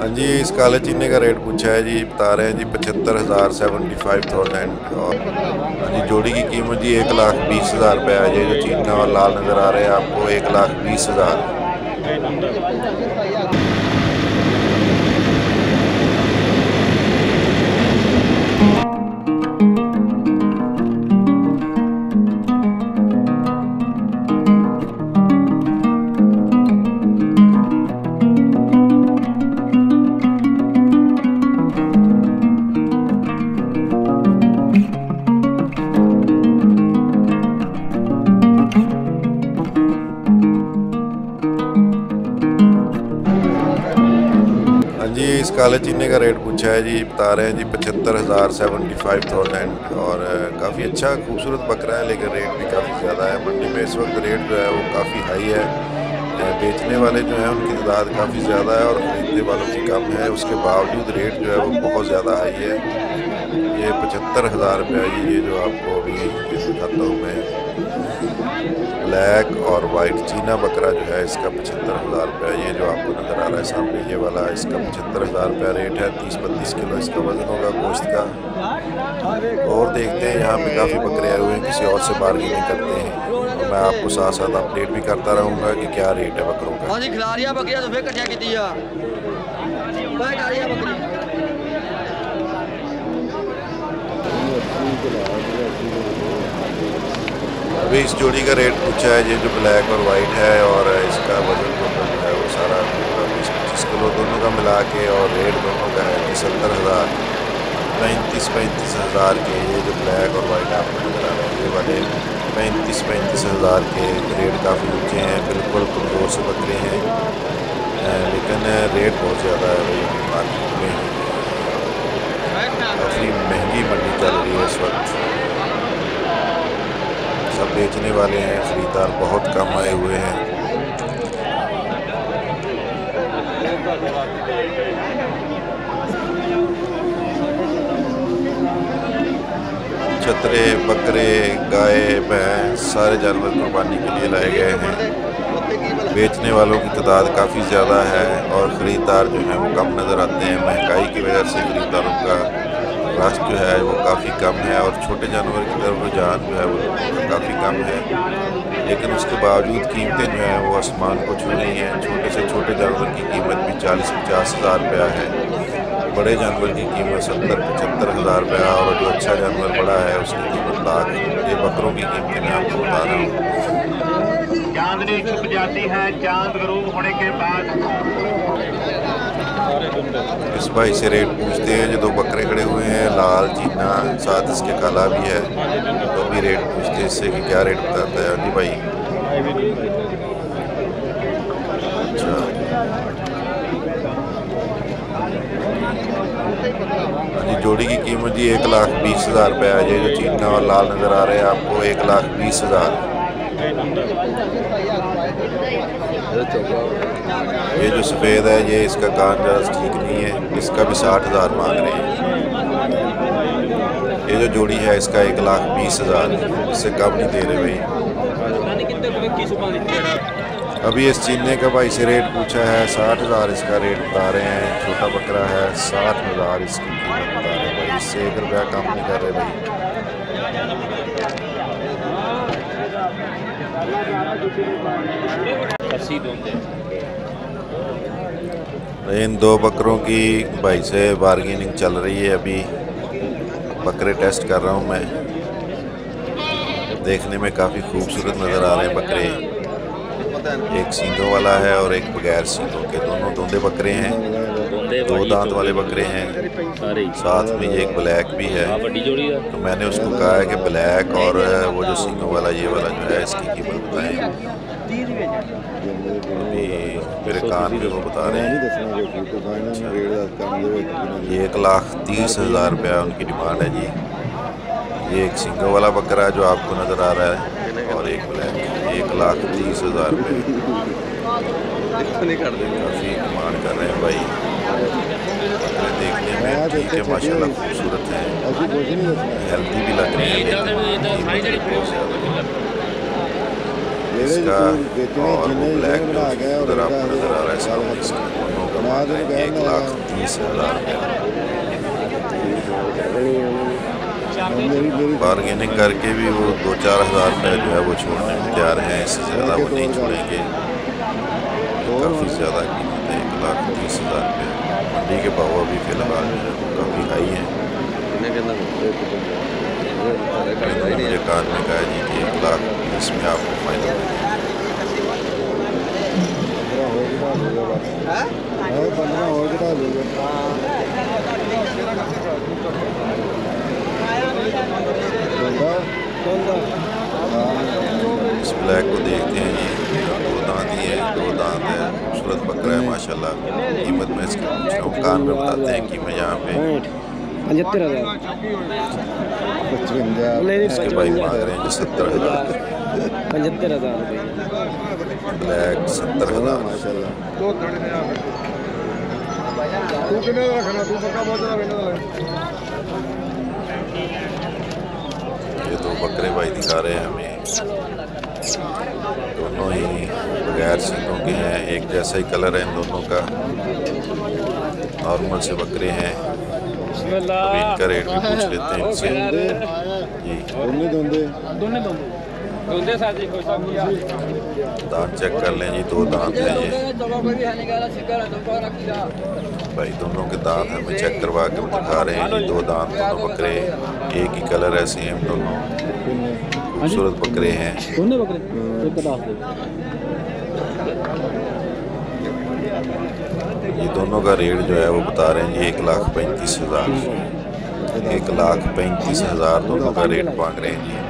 हाँ जी, इस काले चीने का रेट पूछा है जी, बता रहे हैं जी 75,000 75,000। और हाँ जी, जोड़ी की कीमत जी 1,20,000 रुपये है। ये जो चीना और लाल नज़र आ रहे हैं आपको 1,20,000। हाँ जी, इस काले चीने का रेट पूछा है जी, बता रहे हैं जी 75,000 75,000। और काफ़ी अच्छा खूबसूरत बकरा है, लेकिन रेट भी काफ़ी ज़्यादा है। मंडी में इस वक्त रेट जो है वो काफ़ी हाई है। बेचने वाले जो हैं उनकी तादाद काफ़ी ज़्यादा है और ख़रीदने वालों की कम है। उसके बावजूद रेट जो है वो बहुत ज़्यादा हाई है। ये 75,000 रुपये ये जो आपको अभी दिखाता हूँ मैं, ब्लैक और वाइट चीना बकरा जो है इसका 75,000 रुपये। ये जो आपको नज़र आ रहा है सामने ये वाला, इसका 75,000 रुपये रेट है। 30-32 किलो इसका वज़न होगा गोश्त का। और देखते हैं यहाँ पे काफ़ी बकरे आए हुए हैं, किसी और से बार्गेनिंग करते हैं और मैं आपको साथ साथ अपडेट भी करता रहूँगा कि क्या रेट है बकरों का। अभी इस जोड़ी का रेट पूछा है, ये जो ब्लैक और वाइट है, और इसका वज़न टोटल जो है वो सारा 20-25 किलो दोनों का मिला के, और रेट दोनों का है 70,000 35 हज़ार के। ये जो ब्लैक और वाइट आपको नज़र आ रहे हैं ये वाले 35 हज़ार के। रेट काफ़ी ऊँचे हैं, बिल्कुल कमज़ोर से बकरे हैं, लेकिन रेट बहुत ज़्यादा है भाई। मार्केट में काफ़ी महंगी मंडी चल रही है इस वक्त। सब बेचने वाले हैं, खरीदार बहुत कम आए हुए हैं। छतरे, बकरे, गाय, भैंस सारे जानवर कुर्बानी के लिए लाए गए हैं। बेचने वालों की तादाद काफ़ी ज़्यादा है और ख़रीदार जो हैं वो कम नज़र आते हैं। महंगाई की वजह से ख़रीदारों का रश जो है वो काफ़ी कम है और छोटे जानवर की तरफ रुझान जो है वो काफ़ी कम है। लेकिन उसके बावजूद कीमतें जो हैं वो आसमान को छू रही हैं। छोटे से छोटे जानवर की कीमत भी 40-50 हज़ार रुपया है। बड़े जानवर की कीमत 70-75 हज़ार रुपया, और जो अच्छा जानवर बड़ा है उसकी कीमत लाख। ये बकरों की कीमतें मैं आपको बता रहा हूँ। चांदनी छुप जाती है चांद गरूब होने के बाद। इस भाई से रेट पूछते हैं। जो दो बकरे खड़े हुए हैं, लाल चीना, साथ इसके काला भी है, तो भी रेट पूछते हैं इससे कि क्या रेट बताता है। जी भाई, अच्छा जी, जोड़ी की कीमत जी 1,20,000 रुपये है। ये जो चीना और लाल नज़र आ रहे हैं आपको 1,20,000। ये जो सफ़ेद है ये इसका कान ज़रा ठीक नहीं है, इसका भी 60,000 मांग रहे हैं। ये जो जोड़ी है इसका 1,20,000, इससे कम नहीं दे रहे भाई। अभी इस चीने का भाई से रेट पूछा है, 60,000 इसका रेट बता रहे हैं। छोटा बकरा है, 60,000 इसकी कीमत बता रहे हैं भाई। इससे 1 रुपया कम नहीं कर रहे भाई। इन दो बकरों की भाई से बार्गेनिंग चल रही है। अभी बकरे टेस्ट कर रहा हूँ मैं। देखने में काफ़ी खूबसूरत नज़र आ रहे हैं बकरे। एक सींगों वाला है और एक बगैर सींगों के, दोनों धुंधे बकरे हैं। 2 दांत वाले बकरे हैं, साथ में ये एक ब्लैक भी है। तो मैंने उसको कहा है कि ब्लैक और वो जो सींगों वाला ये वाला जो है इसकी कीमत बताएं। अभी मेरे कान में वो बता रहे हैं। ये 1,30,000 रुपया उनकी डिमांड है जी। ये एक सींगों वाला बकरा जो आपको नज़र आ रहा है और एक ब्लैक, 1,30,000 रुपये काफ़ी डिमांड कर रहे हैं भाई। बकरे देखने में ठीक है, माशाल्लाह खूबसूरत हैं, हेल्दी भी लग रहे हैं, लेकिन बहुत ज़्यादा। इसका और वो ब्लैक उधर आपको नज़र आ रहा है सामने, इसका दोनों का मांग रहे हैं 1,30,000 रुपये। बारगेनिंग करके भी वो 2-4 हज़ार रुपये जो है वो छोड़ने में तैयार हैं, इससे ज़्यादा वो नहीं छोड़ेंगे। काफ़ी ज़्यादा कीमत है 1,30,000 रुपये। मंडी के भाव अभी फ़िलहाल जो है वो काफ़ी हाई हैं। मुझे कान में कहा जी कि 1,20,000 में आपको फाइनल इस ब्लैक को देखते हैं जी, 2 दांत ही है, 2 दांत है, खूबसूरत बकरा है माशाल्लाह। कीमत में इसकी पूछ रहा हूँ, कान में बताते हैं कीमत यहाँ पे 75,000। इसके भाई मांग रहे हैं जी 70,000। 75,000 ब्लैक 70,000 माशाल्लाह। ये 2 बकरे भाई दिखा रहे हैं हमें, दोनों ही बगैर सींगों के हैं, एक जैसा ही कलर है इन दोनों का। नॉर्मल से बकरे हैं। अभी इनका रेट भी पूछ लेते हैं इनसे जी। दांत चेक कर लें जी, 2 दांत हैं ये भाई, दोनों के दांत हमें चेक करवा के दिखा रहे हैं जी। 2 दांत दोनों बकरे, एक ही कलर है, सेम दोनों खूबसूरत बकरे हैं। ये दोनों का रेट जो है वो बता रहे हैं जी 1,35,000। 1,35,000 दोनों का रेट मांग रहे हैं जी।